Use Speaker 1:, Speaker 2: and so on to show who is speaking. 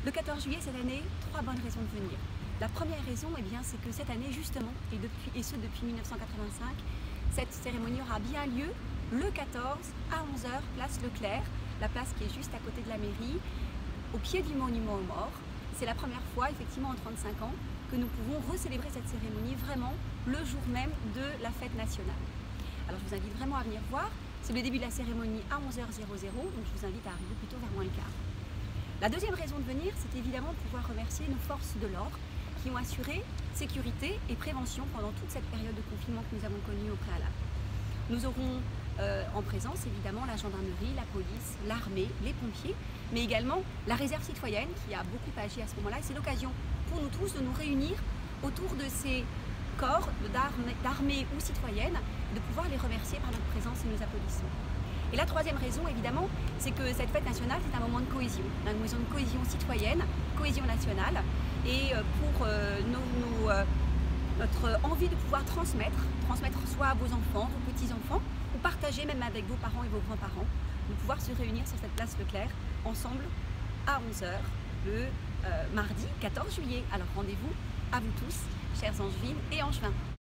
Speaker 1: Le 14 juillet cette année, 3 bonnes raisons de venir. La première raison, c'est que cette année justement, et ce depuis 1985, cette cérémonie aura bien lieu le 14 à 11 h, place Leclerc, la place qui est juste à côté de la mairie, au pied du monument aux morts. C'est la première fois, effectivement, en 35 ans, que nous pouvons recélébrer cette cérémonie vraiment le jour même de la fête nationale. Alors je vous invite vraiment à venir voir. C'est le début de la cérémonie à 11h00, donc je vous invite à arriver plutôt vers moins le quart. La deuxième raison de venir, c'est évidemment de pouvoir remercier nos forces de l'ordre qui ont assuré sécurité et prévention pendant toute cette période de confinement que nous avons connue au préalable. Nous aurons en présence évidemment la gendarmerie, la police, l'armée, les pompiers, mais également la réserve citoyenne qui a beaucoup agi à ce moment-là. C'est l'occasion pour nous tous de nous réunir autour de ces corps d'armée ou citoyennes, de pouvoir les remercier par notre présence et nos applaudissements. Et la troisième raison, évidemment, c'est que cette fête nationale, c'est un moment de cohésion, un moment de cohésion citoyenne, cohésion nationale, et pour notre envie de pouvoir transmettre soit à vos enfants, vos petits-enfants, ou partager même avec vos parents et vos grands-parents, de pouvoir se réunir sur cette place Leclerc, ensemble, à 11 h, le mardi 14 juillet. Alors rendez-vous à vous tous, chers Angevines et Angevins.